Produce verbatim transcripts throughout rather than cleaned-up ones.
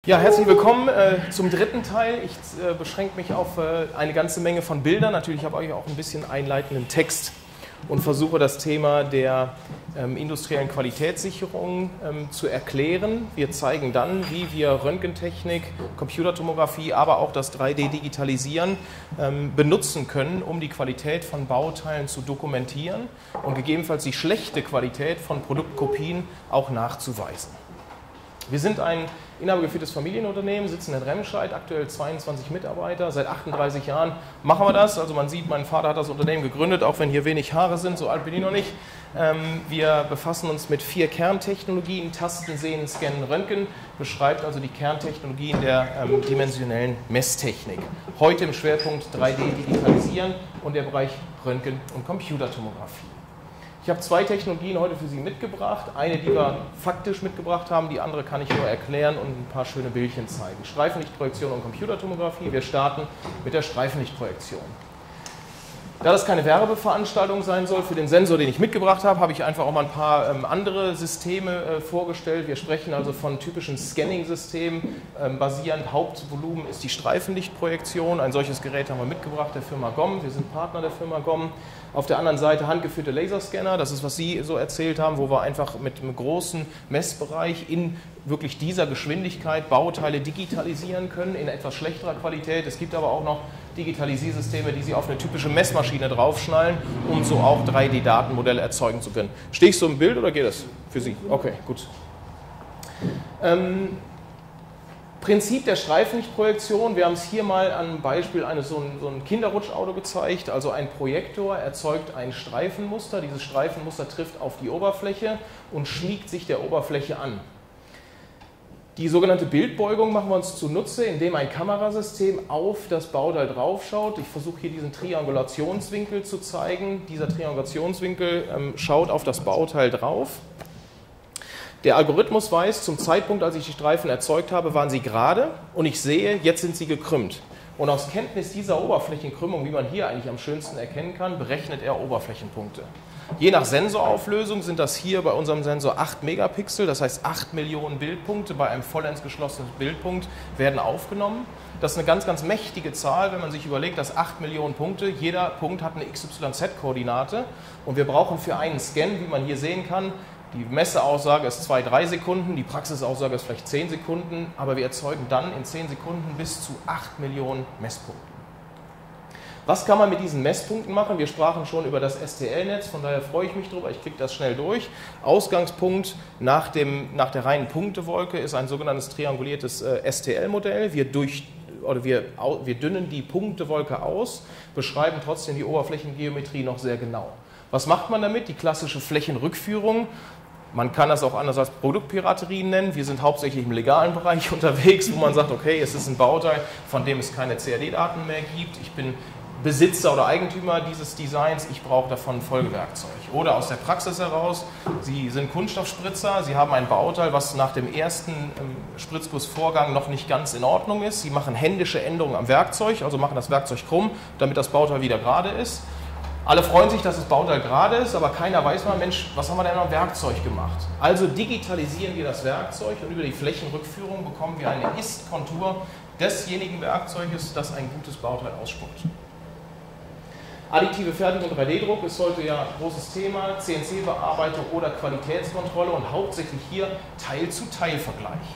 Ja, herzlich willkommen äh, zum dritten Teil. Ich äh, beschränke mich auf äh, eine ganze Menge von Bildern. Natürlich habe ich auch ein bisschen einleitenden Text und versuche das Thema der ähm, industriellen Qualitätssicherung ähm, zu erklären. Wir zeigen dann, wie wir Röntgentechnik, Computertomographie, aber auch das drei D-Digitalisieren ähm, benutzen können, um die Qualität von Bauteilen zu dokumentieren und gegebenenfalls die schlechte Qualität von Produktkopien auch nachzuweisen. Wir sind ein inhabergeführtes Familienunternehmen, sitzen in Remscheid, aktuell zweiundzwanzig Mitarbeiter, seit achtunddreißig Jahren machen wir das. Also man sieht, mein Vater hat das Unternehmen gegründet, auch wenn hier wenig Haare sind, so alt bin ich noch nicht. Wir befassen uns mit vier Kerntechnologien, Tasten, Sehen, Scannen, Röntgen, beschreibt also die Kerntechnologien der ähm, dimensionellen Messtechnik. Heute im Schwerpunkt drei D-Digitalisieren und der Bereich Röntgen und Computertomographie. Ich habe zwei Technologien heute für Sie mitgebracht. Eine, die wir faktisch mitgebracht haben, die andere kann ich nur erklären und ein paar schöne Bildchen zeigen. Streifenlichtprojektion und Computertomographie. Wir starten mit der Streifenlichtprojektion. Da das keine Werbeveranstaltung sein soll für den Sensor, den ich mitgebracht habe, habe ich einfach auch mal ein paar ähm, andere Systeme äh, vorgestellt. Wir sprechen also von typischen Scanning-Systemen. Ähm, basierend Hauptvolumen ist die Streifenlichtprojektion. Ein solches Gerät haben wir mitgebracht, der Firma G O M. Wir sind Partner der Firma G O M. Auf der anderen Seite handgeführte Laserscanner, das ist, was Sie so erzählt haben, wo wir einfach mit einem großen Messbereich in wirklich dieser Geschwindigkeit Bauteile digitalisieren können, in etwas schlechterer Qualität. Es gibt aber auch noch Digitalisiersysteme, die Sie auf eine typische Messmaschine draufschnallen, um so auch drei D-Datenmodelle erzeugen zu können. Stehe ich so im Bild oder geht das für Sie? Okay, gut. Ähm, Prinzip der Streifenlichtprojektion, wir haben es hier mal an einem Beispiel eines so ein, so ein Kinderrutschauto gezeigt, also ein Projektor erzeugt ein Streifenmuster, dieses Streifenmuster trifft auf die Oberfläche und schmiegt sich der Oberfläche an. Die sogenannte Bildbeugung machen wir uns zunutze, indem ein Kamerasystem auf das Bauteil draufschaut. Ich versuche hier diesen Triangulationswinkel zu zeigen. Dieser Triangulationswinkel ähm, schaut auf das Bauteil drauf. Der Algorithmus weiß, zum Zeitpunkt, als ich die Streifen erzeugt habe, waren sie gerade und ich sehe, jetzt sind sie gekrümmt. Und aus Kenntnis dieser Oberflächenkrümmung, wie man hier eigentlich am schönsten erkennen kann, berechnet er Oberflächenpunkte. Je nach Sensorauflösung sind das hier bei unserem Sensor acht Megapixel, das heißt acht Millionen Bildpunkte bei einem vollends geschlossenen Bildpunkt werden aufgenommen. Das ist eine ganz, ganz mächtige Zahl, wenn man sich überlegt, dass acht Millionen Punkte, jeder Punkt hat eine X Y Z-Koordinate und wir brauchen für einen Scan, wie man hier sehen kann, die Messeaussage ist zwei, drei Sekunden, die Praxisaussage ist vielleicht zehn Sekunden, aber wir erzeugen dann in zehn Sekunden bis zu acht Millionen Messpunkten. Was kann man mit diesen Messpunkten machen? Wir sprachen schon über das S T L-Netz, von daher freue ich mich drüber, ich klicke das schnell durch. Ausgangspunkt nach, dem, nach der reinen Punktewolke ist ein sogenanntes trianguliertes äh, S T L-Modell. Wir, durch, oder wir, wir dünnen die Punktewolke aus, beschreiben trotzdem die Oberflächengeometrie noch sehr genau. Was macht man damit? Die klassische Flächenrückführung. Man kann das auch anders als Produktpiraterie nennen. Wir sind hauptsächlich im legalen Bereich unterwegs, wo man sagt, okay, es ist ein Bauteil, von dem es keine C A D-Daten mehr gibt. Ich bin Besitzer oder Eigentümer dieses Designs, ich brauche davon ein Folgewerkzeug. Oder aus der Praxis heraus, Sie sind Kunststoffspritzer, Sie haben ein Bauteil, was nach dem ersten Spritzgussvorgang noch nicht ganz in Ordnung ist. Sie machen händische Änderungen am Werkzeug, also machen das Werkzeug krumm, damit das Bauteil wieder gerade ist. Alle freuen sich, dass das Bauteil gerade ist, aber keiner weiß mal, Mensch, was haben wir denn am Werkzeug gemacht? Also digitalisieren wir das Werkzeug und über die Flächenrückführung bekommen wir eine Ist-Kontur desjenigen Werkzeuges, das ein gutes Bauteil ausspuckt. Additive Fertigung und drei D-Druck ist heute ja ein großes Thema, C N C-Bearbeitung oder Qualitätskontrolle und hauptsächlich hier Teil-zu-Teil-Vergleich.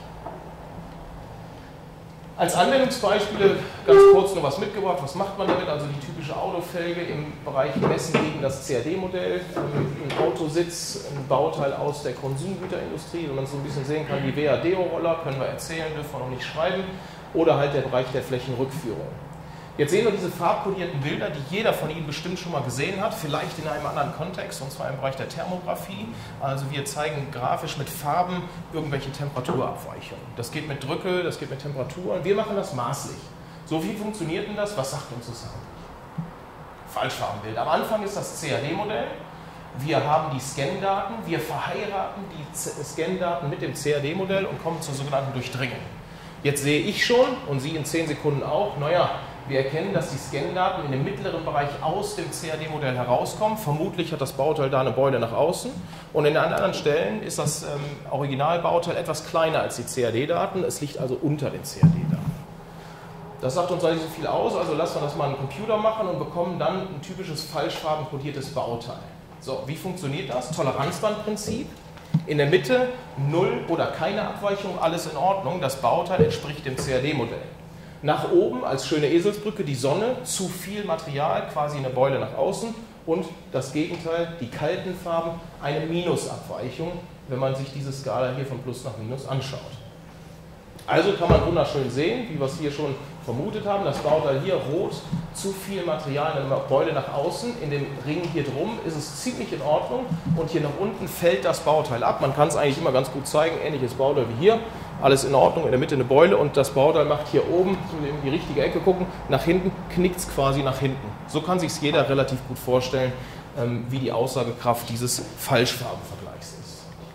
Als Anwendungsbeispiele ganz kurz noch was mitgebracht. Was macht man damit? Also die typische Autofelge im Bereich Messen gegen das C A D-Modell, ein Autositz, ein Bauteil aus der Konsumgüterindustrie, wenn man so ein bisschen sehen kann, die W A Deo-Roller, können wir erzählen, dürfen wir noch nicht schreiben, oder halt der Bereich der Flächenrückführung. Jetzt sehen wir diese farbkodierten Bilder, die jeder von Ihnen bestimmt schon mal gesehen hat, vielleicht in einem anderen Kontext, und zwar im Bereich der Thermografie. Also wir zeigen grafisch mit Farben irgendwelche Temperaturabweichungen. Das geht mit Drücke, das geht mit Temperatur und wir machen das maßlich. So wie funktioniert denn das? Was sagt uns das? Falschfarbenbild. Am Anfang ist das C A D-Modell. Wir haben die Scan-Daten, wir verheiraten die Scan-Daten mit dem C A D-Modell und kommen zur sogenannten Durchdringung. Jetzt sehe ich schon und Sie in zehn Sekunden auch, naja, Wir erkennen, dass die Scan-Daten in dem mittleren Bereich aus dem C A D-Modell herauskommen. Vermutlich hat das Bauteil da eine Beule nach außen. Und in anderen Stellen ist das ähm, Originalbauteil etwas kleiner als die C A D-Daten. Es liegt also unter den C A D-Daten. Das sagt uns eigentlich so viel aus, also lassen wir das mal einen Computer machen und bekommen dann ein typisches falschfarbenkodiertes Bauteil. So, wie funktioniert das? Toleranzbandprinzip. In der Mitte null oder keine Abweichung, alles in Ordnung. Das Bauteil entspricht dem C A D-Modell. Nach oben als schöne Eselsbrücke die Sonne, zu viel Material, quasi eine Beule nach außen. Und das Gegenteil, die kalten Farben, eine Minusabweichung, wenn man sich diese Skala hier von Plus nach Minus anschaut. Also kann man wunderschön sehen, wie wir es hier schon vermutet haben, das Bauteil hier rot, zu viel Material, eine Beule nach außen, in dem Ring hier drum ist es ziemlich in Ordnung und hier nach unten fällt das Bauteil ab. Man kann es eigentlich immer ganz gut zeigen, ähnliches Bauteil wie hier, alles in Ordnung, in der Mitte eine Beule und das Bauteil macht hier oben, in die richtige Ecke gucken, nach hinten, knickt es quasi nach hinten. So kann sich jeder relativ gut vorstellen, wie die Aussagekraft dieses Falschfarbenvergleichs ist.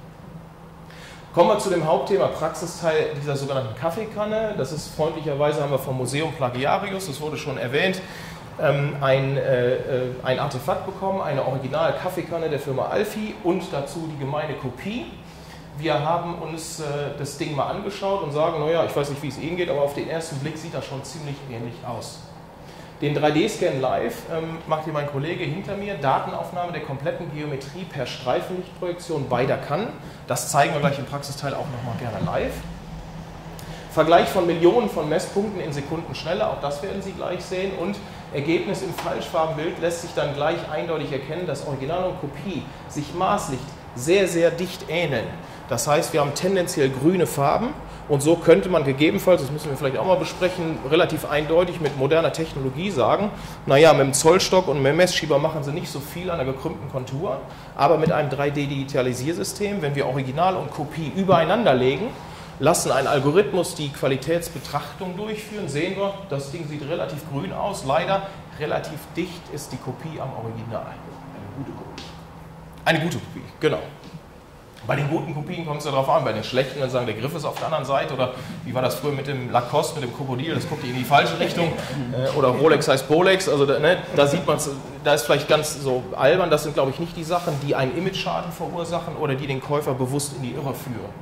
Kommen wir zu dem Hauptthema Praxisteil dieser sogenannten Kaffeekanne. Das ist freundlicherweise, haben wir vom Museum Plagiarius, das wurde schon erwähnt, ein, äh, ein Artefakt bekommen, eine Original-Kaffeekanne der Firma Alfi und dazu die gemeine Kopie. Wir haben uns äh, das Ding mal angeschaut und sagen, naja, ich weiß nicht, wie es Ihnen geht, aber auf den ersten Blick sieht das schon ziemlich ähnlich aus. Den drei D-Scan live ähm, macht hier mein Kollege hinter mir, Datenaufnahme der kompletten Geometrie per Streifenlichtprojektion beider Kannen. Das zeigen wir gleich im Praxisteil auch nochmal gerne live. Vergleich von Millionen von Messpunkten in Sekundenschnelle, auch das werden Sie gleich sehen. Und Ergebnis im Falschfarbenbild lässt sich dann gleich eindeutig erkennen, dass Original und Kopie sich Maßlicht sehr, sehr dicht ähneln. Das heißt, wir haben tendenziell grüne Farben und so könnte man gegebenenfalls, das müssen wir vielleicht auch mal besprechen, relativ eindeutig mit moderner Technologie sagen, naja, mit dem Zollstock und mit dem Messschieber machen sie nicht so viel an der gekrümmten Kontur, aber mit einem drei D-Digitalisiersystem, wenn wir Original und Kopie übereinander legen, lassen einen Algorithmus die Qualitätsbetrachtung durchführen, sehen wir, das Ding sieht relativ grün aus, leider relativ dicht ist die Kopie am Original. Eine gute Kopie. Eine gute Kopie, genau. Bei den guten Kopien kommt es ja darauf an, bei den schlechten, dann sagen, der Griff ist auf der anderen Seite oder wie war das früher mit dem Lacoste, mit dem Krokodil, das guckt in die falsche Richtung äh, oder Rolex heißt Bolex, also da, ne, da sieht man es, da ist vielleicht ganz so albern, das sind glaube ich nicht die Sachen, die einen Image-Schaden verursachen oder die den Käufer bewusst in die Irre führen.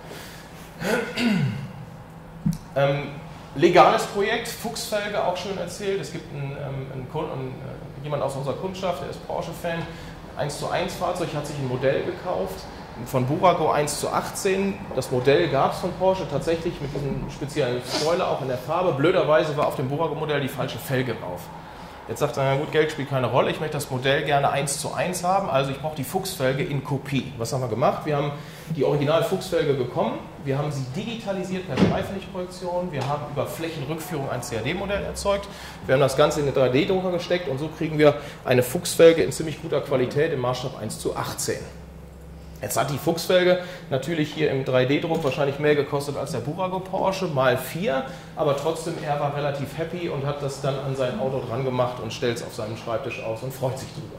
ähm, legales Projekt, Fuchsfelge auch schön erzählt, es gibt einen, einen, einen, einen, jemand aus unserer Kundschaft, der ist Porsche-Fan, eins zu eins Fahrzeug, hat sich ein Modell gekauft, von Burago eins zu achtzehn. Das Modell gab es von Porsche tatsächlich mit diesem speziellen Spoiler, auch in der Farbe. Blöderweise war auf dem Burago-Modell die falsche Felge drauf. Jetzt sagt er, na gut, Geld spielt keine Rolle, ich möchte das Modell gerne eins zu eins haben, also ich brauche die Fuchsfelge in Kopie. Was haben wir gemacht? Wir haben die Original-Fuchsfelge bekommen, wir haben sie digitalisiert per Streifenlichtprojektion, wir haben über Flächenrückführung ein C A D-Modell erzeugt, wir haben das Ganze in den drei D-Drucker gesteckt und so kriegen wir eine Fuchsfelge in ziemlich guter Qualität im Maßstab eins zu achtzehn. Jetzt hat die Fuchsfelge natürlich hier im drei D-Druck wahrscheinlich mehr gekostet als der Burago Porsche, mal vier, aber trotzdem, er war relativ happy und hat das dann an sein Auto dran gemacht und stellt es auf seinem Schreibtisch aus und freut sich drüber.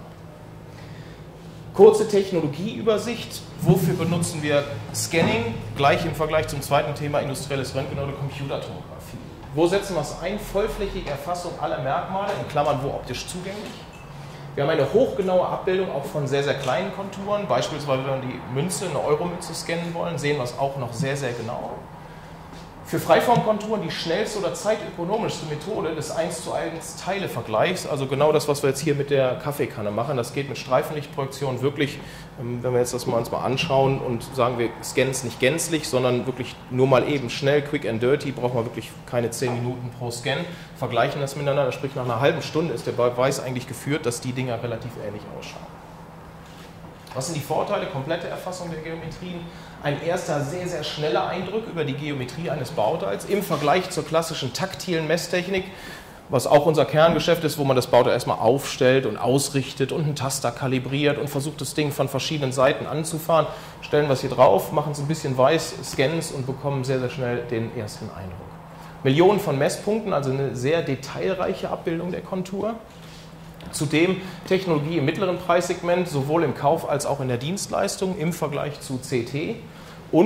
Kurze Technologieübersicht. Wofür benutzen wir Scanning? Gleich im Vergleich zum zweiten Thema industrielles Röntgen oder Computertomographie. Wo setzen wir es ein? Vollflächige Erfassung aller Merkmale, in Klammern wo optisch zugänglich. Wir haben eine hochgenaue Abbildung auch von sehr, sehr kleinen Konturen. Beispielsweise, wenn wir die Münze, eine Euromünze scannen wollen, sehen wir es auch noch sehr, sehr genau. Für Freiformkonturen die schnellste oder zeitökonomischste Methode des eins zu eins Teilevergleichs, also genau das, was wir jetzt hier mit der Kaffeekanne machen. Das geht mit Streifenlichtprojektion wirklich, wenn wir jetzt das mal uns mal anschauen und sagen, wir scannen es nicht gänzlich, sondern wirklich nur mal eben schnell, quick and dirty, braucht man wirklich keine zehn Minuten pro Scan, vergleichen das miteinander, sprich nach einer halben Stunde ist der Beweis eigentlich geführt, dass die Dinger relativ ähnlich ausschauen. Was sind die Vorteile? Komplette Erfassung der Geometrien. Ein erster sehr, sehr schneller Eindruck über die Geometrie eines Bauteils im Vergleich zur klassischen taktilen Messtechnik, was auch unser Kerngeschäft ist, wo man das Bauteil erstmal aufstellt und ausrichtet und einen Taster kalibriert und versucht, das Ding von verschiedenen Seiten anzufahren. Stellen wir es hier drauf, machen es ein bisschen weiß, scannen es und bekommen sehr, sehr schnell den ersten Eindruck. Millionen von Messpunkten, also eine sehr detailreiche Abbildung der Kontur. Zudem Technologie im mittleren Preissegment, sowohl im Kauf als auch in der Dienstleistung im Vergleich zu C T und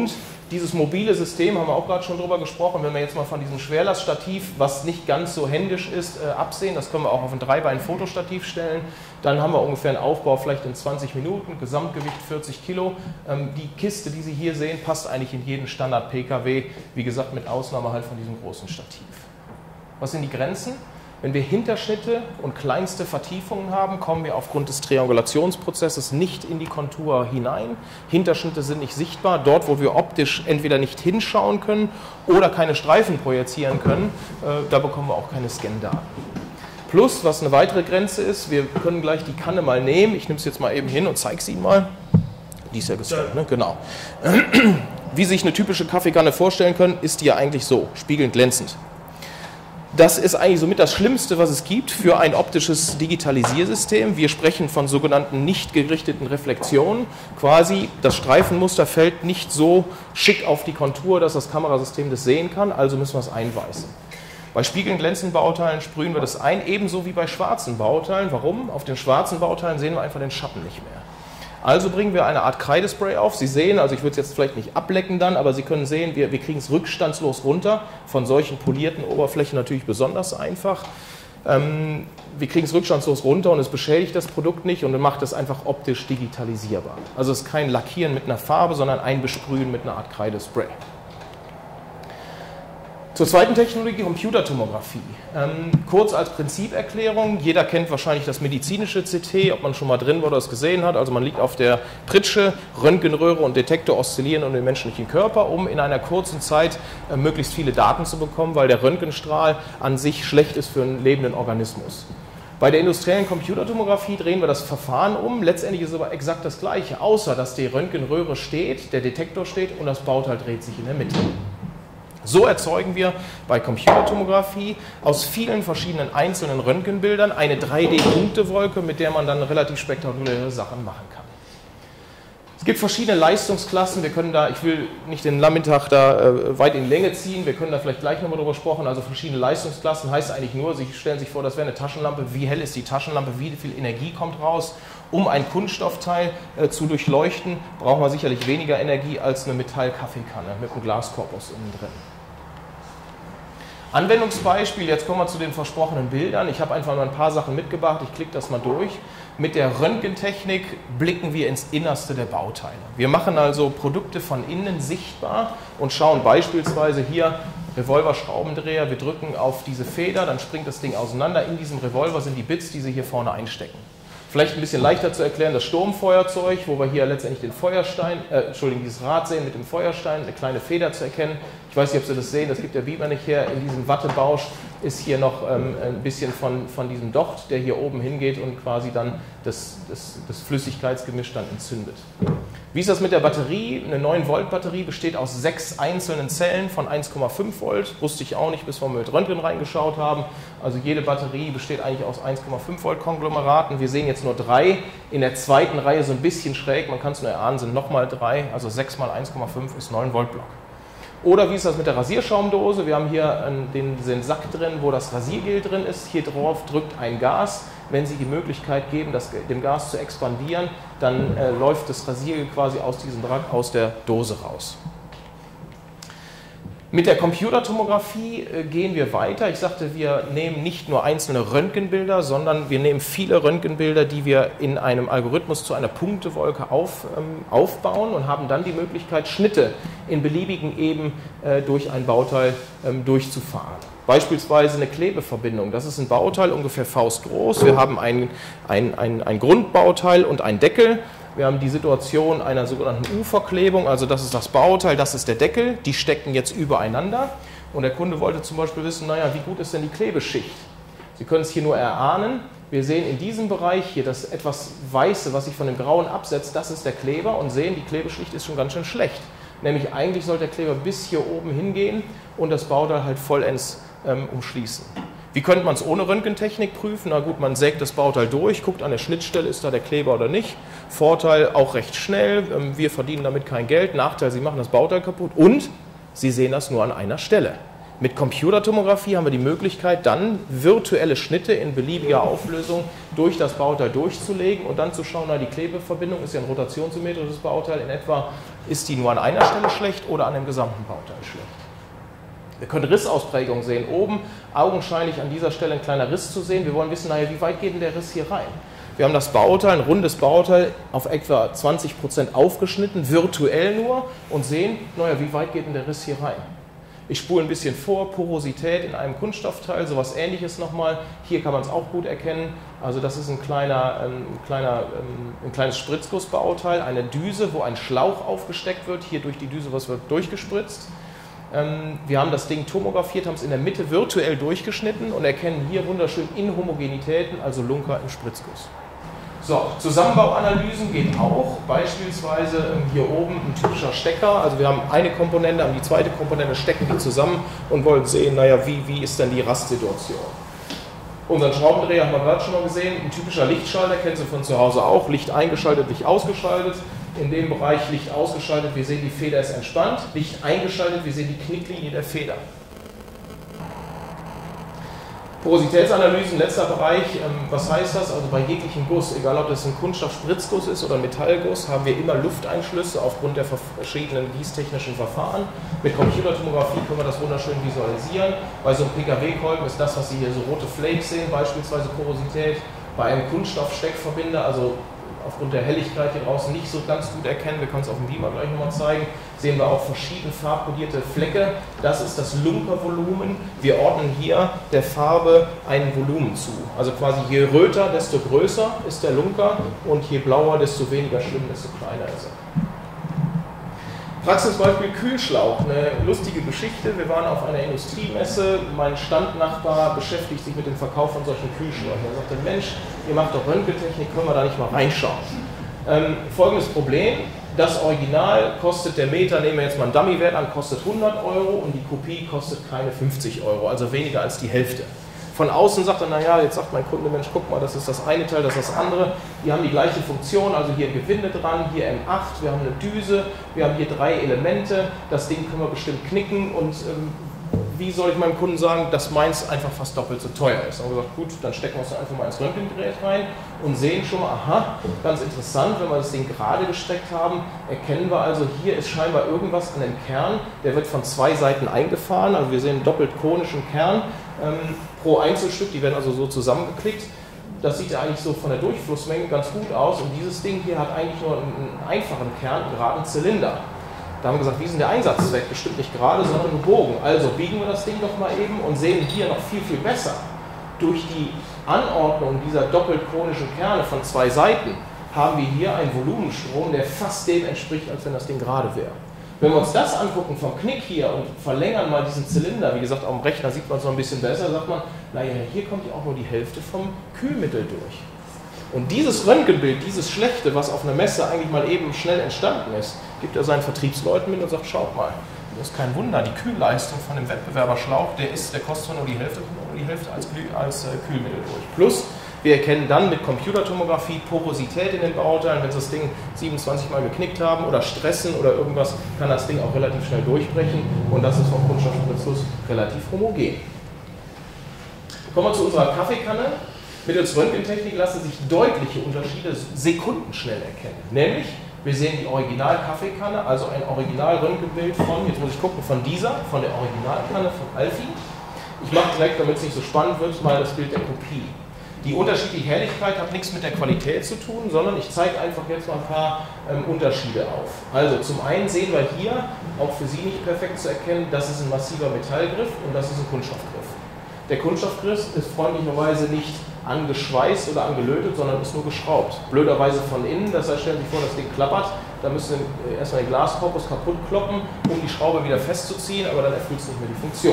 Dieses mobile System, haben wir auch gerade schon drüber gesprochen, wenn wir jetzt mal von diesem Schwerlaststativ, was nicht ganz so händisch ist, äh, absehen, das können wir auch auf ein Dreibein-Fotostativ stellen, dann haben wir ungefähr einen Aufbau vielleicht in zwanzig Minuten, Gesamtgewicht vierzig Kilo. Ähm, die Kiste, die Sie hier sehen, passt eigentlich in jeden Standard-P K W, wie gesagt, mit Ausnahme halt von diesem großen Stativ. Was sind die Grenzen? Wenn wir Hinterschnitte und kleinste Vertiefungen haben, kommen wir aufgrund des Triangulationsprozesses nicht in die Kontur hinein. Hinterschnitte sind nicht sichtbar. Dort, wo wir optisch entweder nicht hinschauen können oder keine Streifen projizieren können, äh, da bekommen wir auch keine Scan-Daten. Plus, was eine weitere Grenze ist, wir können gleich die Kanne mal nehmen. Ich nehme es jetzt mal eben hin und zeige es Ihnen mal. Die ist ja gescannt, ne? Genau. Wie Sie sich eine typische Kaffeekanne vorstellen können, ist die ja eigentlich so, spiegelnd glänzend. Das ist eigentlich somit das Schlimmste, was es gibt für ein optisches Digitalisiersystem. Wir sprechen von sogenannten nicht gerichteten Reflexionen. Quasi das Streifenmuster fällt nicht so schick auf die Kontur, dass das Kamerasystem das sehen kann, also müssen wir es einweißen. Bei spiegelnd glänzenden Bauteilen sprühen wir das ein, ebenso wie bei schwarzen Bauteilen. Warum? Auf den schwarzen Bauteilen sehen wir einfach den Schatten nicht mehr. Also bringen wir eine Art Kreidespray auf. Sie sehen, also ich würde es jetzt vielleicht nicht ablecken dann, aber Sie können sehen, wir, wir kriegen es rückstandslos runter. Von solchen polierten Oberflächen natürlich besonders einfach. Ähm, wir kriegen es rückstandslos runter und es beschädigt das Produkt nicht und macht es einfach optisch digitalisierbar. Also es ist kein Lackieren mit einer Farbe, sondern ein Besprühen mit einer Art Kreidespray. Zur zweiten Technologie, Computertomographie. Ähm, kurz als Prinziperklärung, jeder kennt wahrscheinlich das medizinische C T, ob man schon mal drin war oder es gesehen hat. Also man liegt auf der Pritsche, Röntgenröhre und Detektor oszillieren um den menschlichen Körper, um in einer kurzen Zeit äh, möglichst viele Daten zu bekommen, weil der Röntgenstrahl an sich schlecht ist für einen lebenden Organismus. Bei der industriellen Computertomographie drehen wir das Verfahren um. Letztendlich ist es aber exakt das Gleiche, außer dass die Röntgenröhre steht, der Detektor steht und das Bauteil dreht sich in der Mitte. So erzeugen wir bei Computertomographie aus vielen verschiedenen einzelnen Röntgenbildern eine drei D-Punktewolke, mit der man dann relativ spektakuläre Sachen machen kann. Es gibt verschiedene Leistungsklassen, wir können da, ich will nicht den Nachmittag da äh, weit in die Länge ziehen, wir können da vielleicht gleich nochmal drüber sprechen, also verschiedene Leistungsklassen heißt eigentlich nur, Sie stellen sich vor, das wäre eine Taschenlampe, wie hell ist die Taschenlampe, wie viel Energie kommt raus. Um ein Kunststoffteil äh, zu durchleuchten, brauchen wir sicherlich weniger Energie als eine Metallkaffeekanne mit einem Glaskorpus innen drin. Anwendungsbeispiel, jetzt kommen wir zu den versprochenen Bildern. Ich habe einfach mal ein paar Sachen mitgebracht, ich klicke das mal durch. Mit der Röntgentechnik blicken wir ins Innerste der Bauteile. Wir machen also Produkte von innen sichtbar und schauen beispielsweise hier Revolverschraubendreher, wir drücken auf diese Feder, dann springt das Ding auseinander. In diesem Revolver sind die Bits, die Sie hier vorne einstecken. Vielleicht ein bisschen leichter zu erklären, das Sturmfeuerzeug, wo wir hier letztendlich den Feuerstein, äh, Entschuldigung, dieses Rad sehen mit dem Feuerstein, eine kleine Feder zu erkennen. Ich weiß nicht, ob Sie das sehen, das gibt der Beamer nicht her. In diesem Wattebausch ist hier noch ähm, ein bisschen von, von diesem Docht, der hier oben hingeht und quasi dann das, das, das Flüssigkeitsgemisch dann entzündet. Wie ist das mit der Batterie? Eine neun Volt Batterie besteht aus sechs einzelnen Zellen von eins Komma fünf Volt. Wusste ich auch nicht, bis wir mit Röntgen reingeschaut haben. Also jede Batterie besteht eigentlich aus eins Komma fünf Volt Konglomeraten. Wir sehen jetzt nur drei. In der zweiten Reihe so ein bisschen schräg, man kann es nur erahnen, sind nochmal drei. Also sechs mal eins Komma fünf ist neun Volt Block. Oder wie ist das mit der Rasierschaumdose? Wir haben hier den, den Sack drin, wo das Rasiergel drin ist. Hier drauf drückt ein Gas. Wenn Sie die Möglichkeit geben, das, dem Gas zu expandieren, dann äh, läuft das Rasiergel quasi aus diesem Draht aus der Dose raus. Mit der Computertomographie äh, gehen wir weiter. Ich sagte, wir nehmen nicht nur einzelne Röntgenbilder, sondern wir nehmen viele Röntgenbilder, die wir in einem Algorithmus zu einer Punktewolke auf, ähm, aufbauen und haben dann die Möglichkeit, Schnitte in beliebigen Eben äh, durch ein Bauteil ähm, durchzufahren. Beispielsweise eine Klebeverbindung. Das ist ein Bauteil ungefähr faustgroß. Wir haben ein, ein, ein, ein Grundbauteil und einen Deckel. Wir haben die Situation einer sogenannten U-Verklebung, also das ist das Bauteil, das ist der Deckel, die stecken jetzt übereinander und der Kunde wollte zum Beispiel wissen, naja, wie gut ist denn die Klebeschicht? Sie können es hier nur erahnen, wir sehen in diesem Bereich hier das etwas Weiße, was sich von dem Grauen absetzt, das ist der Kleber und sehen, die Klebeschicht ist schon ganz schön schlecht. Nämlich eigentlich sollte der Kleber bis hier oben hingehen und das Bauteil halt vollends ähm, umschließen. Wie könnte man es ohne Röntgentechnik prüfen? Na gut, man sägt das Bauteil durch, guckt an der Schnittstelle, ist da der Kleber oder nicht. Vorteil, auch recht schnell, wir verdienen damit kein Geld. Nachteil, Sie machen das Bauteil kaputt und Sie sehen das nur an einer Stelle. Mit Computertomographie haben wir die Möglichkeit, dann virtuelle Schnitte in beliebiger Auflösung durch das Bauteil durchzulegen und dann zu schauen, na, die Klebeverbindung ist ja ein rotationssymmetrisches Bauteil, in etwa ist die nur an einer Stelle schlecht oder an dem gesamten Bauteil schlecht. Wir können Rissausprägungen sehen. Oben augenscheinlich an dieser Stelle ein kleiner Riss zu sehen. Wir wollen wissen, naja, wie weit geht denn der Riss hier rein? Wir haben das Bauteil, ein rundes Bauteil, auf etwa zwanzig Prozent aufgeschnitten, virtuell nur, und sehen, naja, wie weit geht denn der Riss hier rein? Ich spule ein bisschen vor, Porosität in einem Kunststoffteil, sowas Ähnliches nochmal. Hier kann man es auch gut erkennen. Also das ist ein, kleiner, ein, kleiner, ein kleines Spritzgussbauteil, eine Düse, wo ein Schlauch aufgesteckt wird. Hier durch die Düse was wird durchgespritzt. Wir haben das Ding tomografiert, haben es in der Mitte virtuell durchgeschnitten und erkennen hier wunderschön Inhomogenitäten, also Lunker im Spritzguss. So, Zusammenbauanalysen geht auch, beispielsweise hier oben ein typischer Stecker, also wir haben eine Komponente, haben die zweite Komponente, stecken die zusammen und wollen sehen, naja, wie, wie ist denn die Rastsituation. Unseren Schraubendreher haben wir gerade schon mal gesehen, ein typischer Lichtschalter, kennen Sie von zu Hause auch, Licht eingeschaltet, Licht ausgeschaltet. In dem Bereich Licht ausgeschaltet, wir sehen, die Feder ist entspannt, Licht eingeschaltet, wir sehen die Knicklinie der Feder. Porositätsanalysen, letzter Bereich, was heißt das? Also bei jeglichem Guss, egal ob das ein Kunststoff-Spritzguss ist oder ein Metallguss, haben wir immer Lufteinschlüsse aufgrund der verschiedenen gießtechnischen Verfahren. Mit Computertomographie können wir das wunderschön visualisieren. Bei so einem P K W-Kolben ist das, was Sie hier so rote Flakes sehen, beispielsweise Porosität. Bei einem Kunststoffsteckverbinder, also aufgrund der Helligkeit hier draußen nicht so ganz gut erkennen, wir können es auf dem Beamer gleich nochmal zeigen, sehen wir auch verschiedene farbkodierte Flecke. Das ist das Lunkervolumen. Wir ordnen hier der Farbe ein Volumen zu. Also quasi je röter, desto größer ist der Lunker und je blauer, desto weniger schlimm, desto kleiner ist er. Praxisbeispiel Kühlschlauch, eine lustige Geschichte. Wir waren auf einer Industriemesse, mein Standnachbar beschäftigt sich mit dem Verkauf von solchen Kühlschläuchen. Er sagte, Mensch, ihr macht doch Röntgentechnik, können wir da nicht mal reinschauen? Ähm, folgendes Problem, das Original kostet, der Meter, nehmen wir jetzt mal einen Dummywert an, kostet hundert Euro und die Kopie kostet keine fünfzig Euro, also weniger als die Hälfte. Von außen sagt er, naja, jetzt sagt mein Kunde, Mensch, guck mal, das ist das eine Teil, das ist das andere. Die haben die gleiche Funktion, also hier ein Gewinde dran, hier M acht, wir haben eine Düse, wir haben hier drei Elemente, das Ding können wir bestimmt knicken und ähm, wie soll ich meinem Kunden sagen, dass meins einfach fast doppelt so teuer ist. Dann haben wir gesagt, gut, dann stecken wir es einfach mal ins Röntgengerät rein und sehen schon mal, aha, ganz interessant, wenn wir das Ding gerade gestreckt haben, erkennen wir also, hier ist scheinbar irgendwas an dem Kern, der wird von zwei Seiten eingefahren, also wir sehen einen doppelt konischen Kern ähm, pro Einzelstück, die werden also so zusammengeklickt. Das sieht ja eigentlich so von der Durchflussmenge ganz gut aus und dieses Ding hier hat eigentlich nur einen einfachen Kern, einen geraden Zylinder. Da haben wir gesagt, wie ist denn der Einsatzzweck? Bestimmt nicht gerade, sondern gebogen. Also biegen wir das Ding doch mal eben und sehen hier noch viel, viel besser. Durch die Anordnung dieser doppelt konischen Kerne von zwei Seiten haben wir hier einen Volumenstrom, der fast dem entspricht, als wenn das Ding gerade wäre. Wenn wir uns das angucken vom Knick hier und verlängern mal diesen Zylinder, wie gesagt, auf dem Rechner sieht man es noch ein bisschen besser, sagt man, naja, hier kommt ja auch nur die Hälfte vom Kühlmittel durch. Und dieses Röntgenbild, dieses Schlechte, was auf einer Messe eigentlich mal eben schnell entstanden ist, gibt er seinen Vertriebsleuten mit und sagt, schaut mal, das ist kein Wunder, die Kühlleistung von dem Wettbewerberschlauch, der, ist, der kostet nur die Hälfte, nur die Hälfte als, als äh, Kühlmittel durch. Plus, wir erkennen dann mit Computertomographie Porosität in den Bauteilen, wenn Sie das Ding siebenundzwanzig Mal geknickt haben oder stressen oder irgendwas, kann das Ding auch relativ schnell durchbrechen und das ist vom Kunststoffspritzguss relativ homogen. Kommen wir zu unserer Kaffeekanne. Mittels Röntgentechnik lassen sich deutliche Unterschiede sekundenschnell erkennen. Nämlich, wir sehen die Original-Kaffeekanne, also ein Original-Röntgenbild von, jetzt muss ich gucken, von dieser, von der Originalkanne von Alfie. Ich mache direkt, damit es nicht so spannend wird, mal das Bild der Kopie. Die unterschiedliche Helligkeit hat nichts mit der Qualität zu tun, sondern ich zeige einfach jetzt mal ein paar ähm, Unterschiede auf. Also zum einen sehen wir hier, auch für Sie nicht perfekt zu erkennen, das ist ein massiver Metallgriff und das ist ein Kunststoffgriff. Der Kunststoffgriff ist freundlicherweise nicht angeschweißt oder angelötet, sondern ist nur geschraubt. Blöderweise von innen, das heißt, stellen Sie sich vor, das Ding klappert, da müssen Sie erstmal den Glaskorpus kaputt kloppen, um die Schraube wieder festzuziehen, aber dann erfüllt es nicht mehr die Funktion.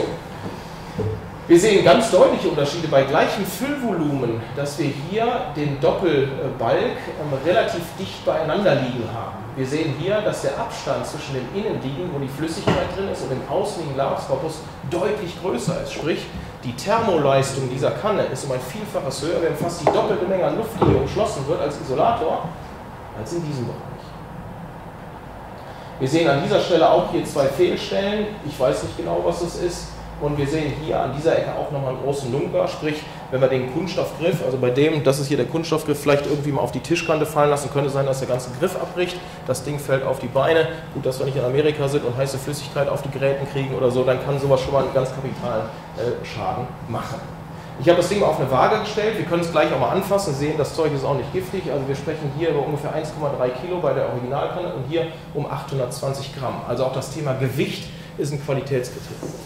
Wir sehen ganz deutliche Unterschiede bei gleichem Füllvolumen, dass wir hier den Doppelbalk relativ dicht beieinander liegen haben. Wir sehen hier, dass der Abstand zwischen dem Innenliegen, wo die Flüssigkeit drin ist, und dem außenliegenden Glaskorpus deutlich größer ist. Sprich, die Thermoleistung dieser Kanne ist um ein Vielfaches höher, wenn fast die doppelte Menge an Luft, die hier umschlossen wird als Isolator, als in diesem Bereich. Wir sehen an dieser Stelle auch hier zwei Fehlstellen. Ich weiß nicht genau, was das ist. Und wir sehen hier an dieser Ecke auch nochmal einen großen Lunker, sprich, wenn wir den Kunststoffgriff, also bei dem, das ist hier der Kunststoffgriff, vielleicht irgendwie mal auf die Tischkante fallen lassen, könnte sein, dass der ganze Griff abbricht, das Ding fällt auf die Beine. Gut, dass wir nicht in Amerika sind und heiße Flüssigkeit auf die Geräten kriegen oder so, dann kann sowas schon mal einen ganz kapitalen äh, Schaden machen. Ich habe das Ding mal auf eine Waage gestellt, wir können es gleich auch mal anfassen, sehen, das Zeug ist auch nicht giftig, also wir sprechen hier über ungefähr eins Komma drei Kilo bei der Originalkanne und hier um achthundertzwanzig Gramm. Also auch das Thema Gewicht ist ein Qualitätskriterium.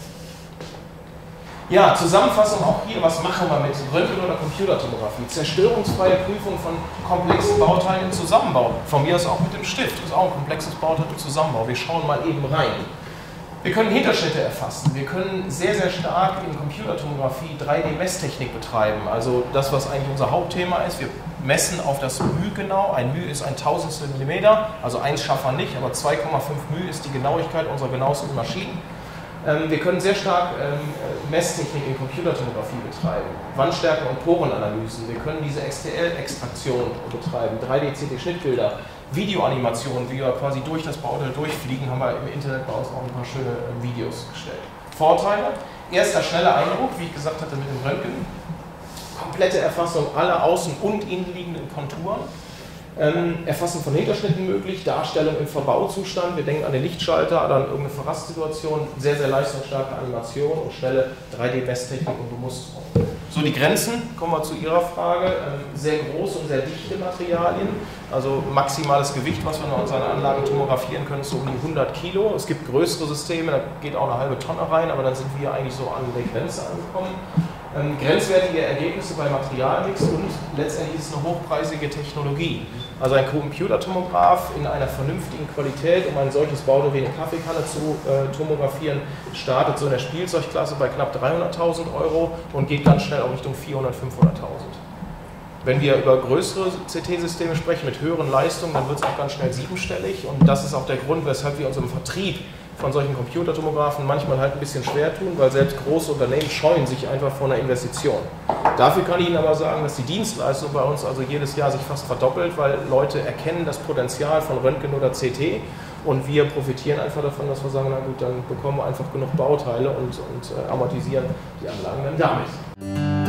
Ja, Zusammenfassung auch hier, was machen wir mit Röntgen- oder Computertomographie? Zerstörungsfreie Prüfung von komplexen Bauteilen im Zusammenbau. Von mir aus auch mit dem Stift, das ist auch ein komplexes Bauteil im Zusammenbau. Wir schauen mal eben rein. Wir können Hinterschnitte erfassen, wir können sehr, sehr stark in Computertomographie drei D Messtechnik betreiben. Also das, was eigentlich unser Hauptthema ist, wir messen auf das μ genau. Ein μ ist ein Tausendstel Millimeter, also eins schaffen wir nicht, aber zwei Komma fünf μ ist die Genauigkeit unserer genauesten Maschinen. Wir können sehr stark Messtechnik in Computertomographie betreiben, Wandstärken und Porenanalysen. Wir können diese X T L-Extraktion betreiben, drei D C T-Schnittbilder, Videoanimationen, wie wir quasi durch das Bauteil durchfliegen, haben wir im Internet bei uns auch ein paar schöne Videos gestellt. Vorteile: erster schneller Eindruck, wie ich gesagt hatte mit dem Röntgen, komplette Erfassung aller außen- und innenliegenden Konturen. Ähm, Erfassen von Hinterschnitten möglich, Darstellung im Verbauzustand, wir denken an den Lichtschalter oder an irgendeine Verrastsituation, sehr, sehr leistungsstarke Animation und schnelle drei D Messtechnik und Bemusterung. So, die Grenzen, kommen wir zu Ihrer Frage, ähm, sehr große und sehr dichte Materialien, also maximales Gewicht, was wir in unseren Anlagen tomografieren können, ist so um die hundert Kilo. Es gibt größere Systeme, da geht auch eine halbe Tonne rein, aber dann sind wir eigentlich so an der Grenze angekommen. Ähm, grenzwertige Ergebnisse bei Materialmix und letztendlich ist es eine hochpreisige Technologie. Also ein Computertomograph in einer vernünftigen Qualität, um ein solches Bauteil wie eine Kaffeekanne zu äh, tomografieren, startet so in der Spielzeugklasse bei knapp dreihunderttausend Euro und geht ganz schnell auch Richtung vierhundert, fünfhunderttausend. Wenn wir über größere C T-Systeme sprechen mit höheren Leistungen, dann wird es auch ganz schnell siebenstellig und das ist auch der Grund, weshalb wir uns im Vertrieb von solchen Computertomographen manchmal halt ein bisschen schwer tun, weil selbst große Unternehmen scheuen sich einfach vor einer Investition. Dafür kann ich Ihnen aber sagen, dass die Dienstleistung bei uns also jedes Jahr sich fast verdoppelt, weil Leute erkennen das Potenzial von Röntgen oder C T und wir profitieren einfach davon, dass wir sagen, na gut, dann bekommen wir einfach genug Bauteile und, und äh, amortisieren die Anlagen dann damit.